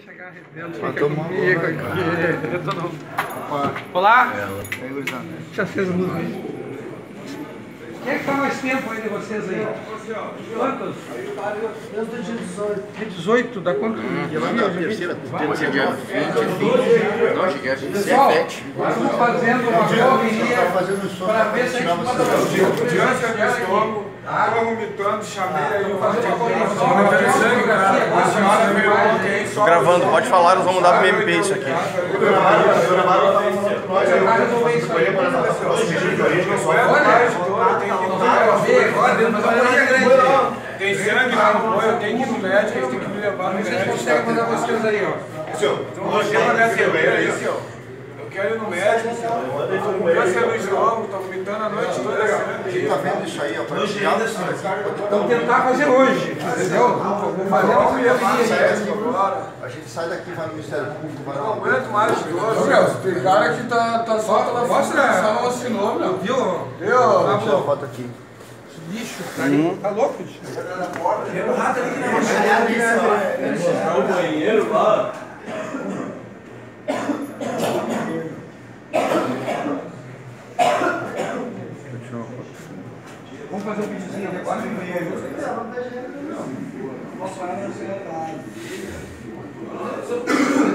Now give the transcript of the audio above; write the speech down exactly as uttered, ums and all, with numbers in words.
chegar arrebento, fica comigo aqui. Olá? Já fez a luz aí? Quem é que tá mais tempo aí de vocês aí? Quantos? Desde dia dezoito, dá quanto? Dia lá na terceira, tendo ser dia vinte, não, cheguei a vinte e sete. Nós estamos fazendo uma correria para ver se a gente pode fazer. Diante desse homem, água vomitando, chamei aí o Tô gravando, pode falar, nós vamos mudar pro M P isso aqui. Tem sangue lá no boi, eu tenho que ir no médico, eles têm que me levar no médico. Vocês conseguem mandar vocês aí, ó. Senhor, você vai dar cerveja aí, senhor? Eu quero ir no médico, senhor. Câncer no estômago, tô vomitando a noite toda. Quem tá vendo isso aí, ó, pra tirar isso aqui, Vamos tentar fazer hoje, entendeu? Vou fazer uma correria. a gente sai daqui, vai no Ministério Público, vai Não no... aguento mais de doce. Meu, tem cara que tá, tá só pela vacinação, não assinou, meu. Viu? Vou tirar a foto aqui. Lixo, tá aí. Tá louco, bicho? Tem um rato ali que não vai chegar no banheiro lá. Vamos fazer um videozinho aqui agora? Não, não, não.